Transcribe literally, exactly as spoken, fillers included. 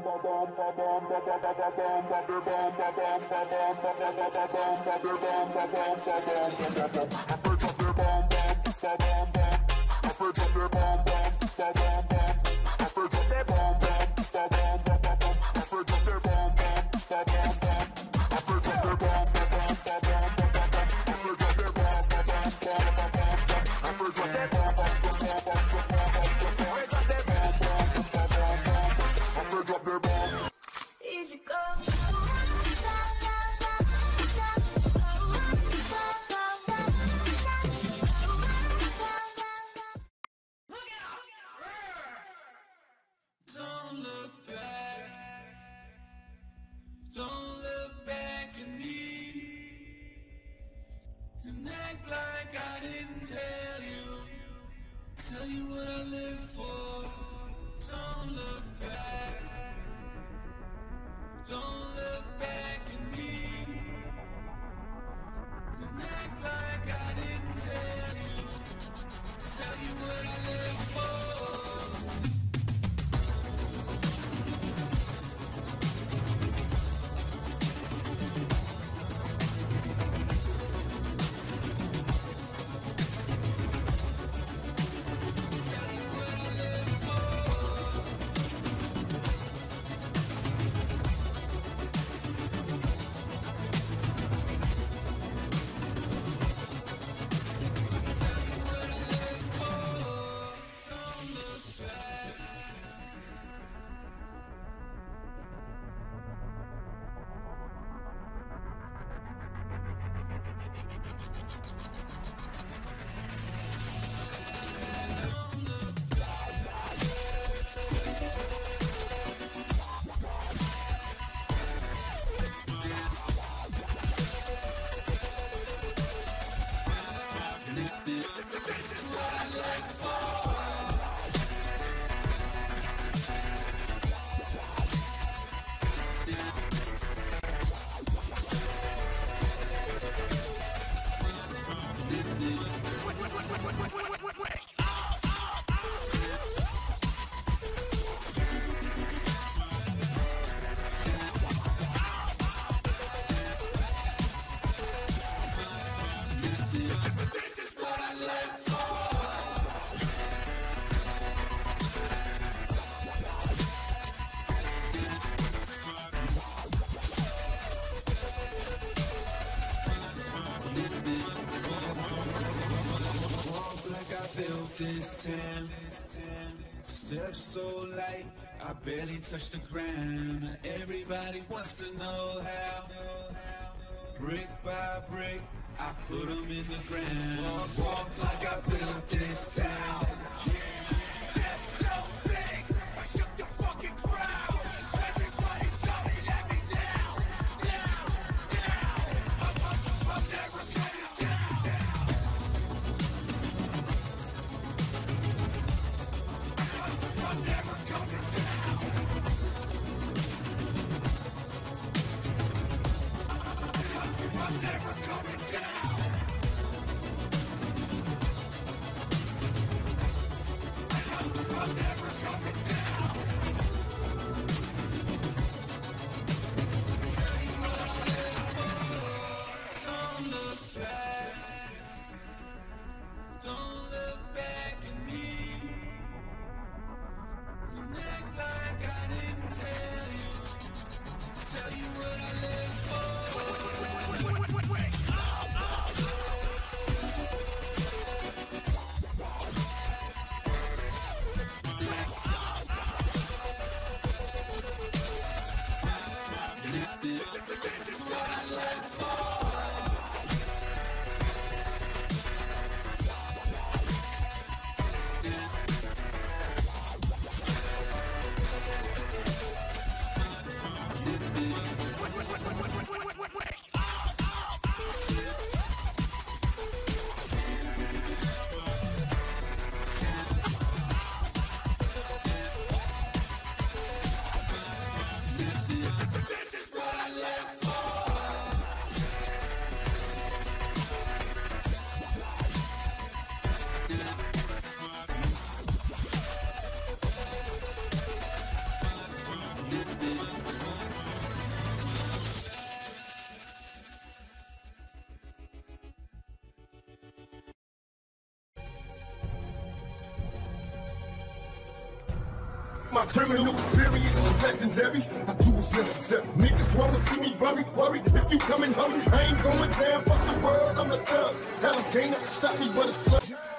Easy go. Don't look back. Don't look back at me and act like I didn't tell you. Tell you what I live for. Don't look back. Don't look back at me and act like I didn't tell you. Tell you what I live for. This time, steps so light, I barely touch the ground. Everybody wants to know how. Brick by brick, I put them in the ground. Walk like I built this town. Steps so big, I shook the fucking crowd. Everybody's coming at me now, now, now. I'm, I'm, I'm never coming down. I'm never coming down. I'm never coming down. I'm never coming down. Don't look back. Don't look back at me. You act like I didn't tell you. Tell you what I live for. Wait, wait, wait, wait. Oh, oh. My criminal experience is legendary. I do what's necessary. Niggas wanna see me worried, worried. If you come and hurry, I ain't going down. Fuck the world, I'm a thug. Tell them can't stop me but a slut.